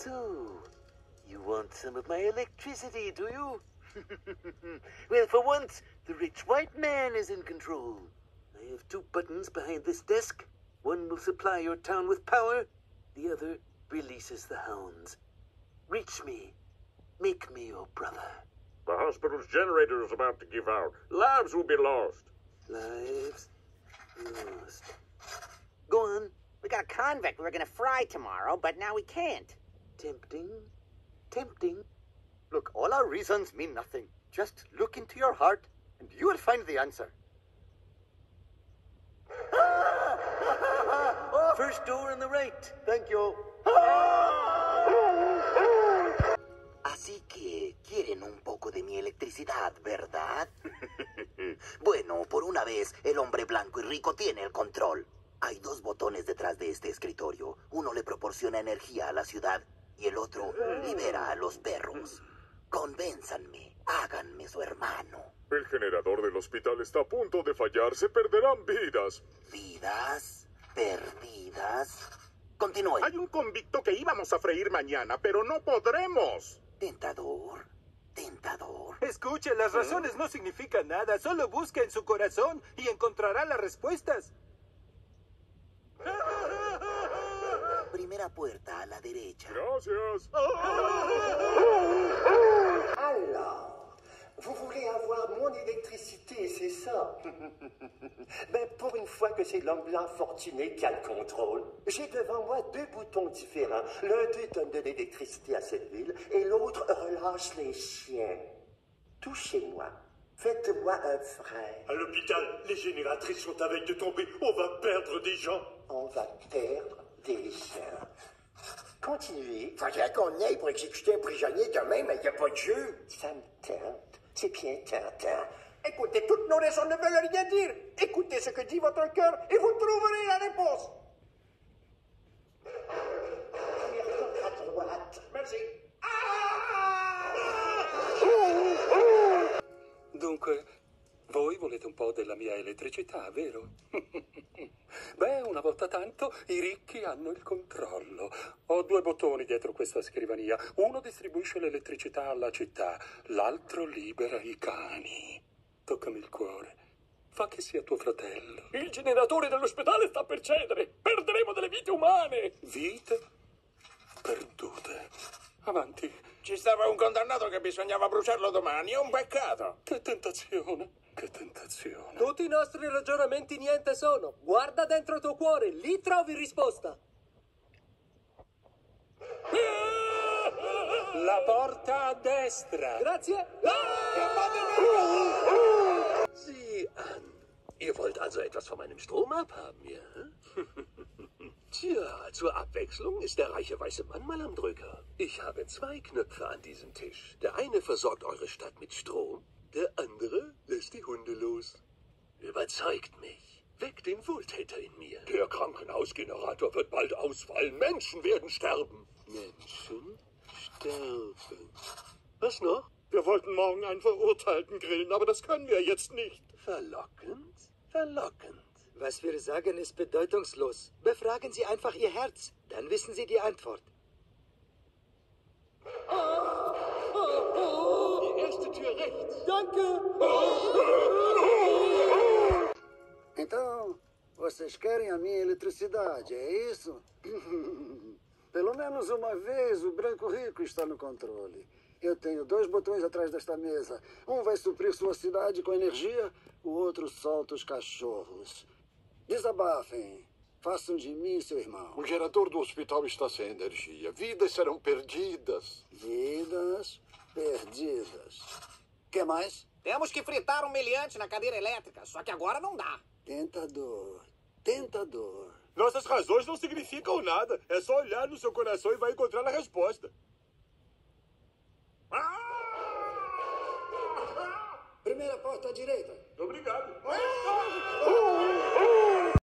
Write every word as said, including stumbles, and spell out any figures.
So, you want some of my electricity, do you? Well, for once, the rich white man is in control. I have two buttons behind this desk. One will supply your town with power. The other releases the hounds. Reach me. Make me your brother. The hospital's generator is about to give out. Lives will be lost. Lives lost. Go on. We got a convict we were gonna fry tomorrow, but now we can't. Tempting. Tempting. Look, all our reasons mean nothing. Just look into your heart, and you will find the answer. First door on the right. Thank you. Así que quieren un poco de mi electricidad, ¿verdad? Bueno, por una vez, el hombre blanco y rico tiene el control. Hay dos botones detrás de este escritorio. Uno le proporciona energía a la ciudad y el otro libera a los perros. Convénzanme, háganme su hermano. El generador del hospital está a punto de fallar. Se perderán vidas. ¿Vidas? ¿Perdidas? Continúen. Hay un convicto que íbamos a freír mañana, pero no podremos. Tentador, tentador. Escuche, las razones no significan nada. Solo busca en su corazón y encontrará las respuestas. Primera puerta a la derecha. Gracias. Alors, vous voulez avoir mon électricité, c'est ça? Ben, pour une fois que c'est l'homme blanc fortuné qui a le contrôle, j'ai devant moi deux boutons différents. L'un d'eux donne de l'électricité à cette ville et l'autre relâche les chiens. Touchez-moi. Faites-moi un frère. À l'hôpital, les génératrices sont à veille de tomber. On va perdre des gens. On va perdre des gens. Continuez. Faudrait qu'on y aille pour exécuter un prisonnier demain, mais il n'y a pas de jeu. Ça me tente. C'est bien tentant. Écoutez, toutes nos raisons ne veulent rien dire. Écoutez ce que dit votre cœur et vous trouverez la réponse. À droite. Merci. Dunque, voi volete un po' della mia elettricità, vero? Beh, una volta tanto, i ricchi hanno il controllo. Ho due bottoni dietro questa scrivania. Uno distribuisce l'elettricità alla città, l'altro libera i cani. Toccami il cuore. Fa che sia tuo fratello. Il generatore dell'ospedale sta per cedere. Perderemo delle vite umane. Vite perdute. Avanti. Ci stava un condannato che bisognava bruciarlo domani. È un peccato. Che tentazione. Che tentazione. Tutti i nostri ragionamenti niente sono. Guarda dentro il tuo cuore, lì trovi risposta. La porta a destra. Grazie. Sieh an. Ihr wollt also etwas von meinem Strom abhaben, ja? Tja, zur Abwechslung ist der reiche weiße Mann mal am Drücker. Ich habe zwei Knöpfe an diesem Tisch. Der eine versorgt eure Stadt mit Strom, der andere lässt die Hunde los. Überzeugt mich. Weckt den Wohltäter in mir. Der Krankenhausgenerator wird bald ausfallen. Menschen werden sterben. Menschen sterben. Was noch? Wir wollten morgen einen Verurteilten grillen, aber das können wir jetzt nicht. Verlockend, verlockend. Was wir sagen, ist bedeutungslos. Befragen Sie einfach Ihr Herz, dann wissen Sie die Antwort. Die erste Tür rechts. Danke! Então, vocês querem a minha eletricidade, é isso? Pelo menos uma vez o branco rico está no controle. Eu tenho dois botões atrás desta mesa. Um vai suprir sua cidade com energia, o outro solta os cachorros. Desabafem. Façam de mim seu irmão. O gerador do hospital está sem energia. Vidas serão perdidas. Vidas perdidas. Que mais? Temos que fritar um meliante na cadeira elétrica, só que agora não dá. Tentador. Tentador. Nossas razões não significam nada. É só olhar no seu coração e vai encontrar a resposta. Primeira porta à direita. Obrigado.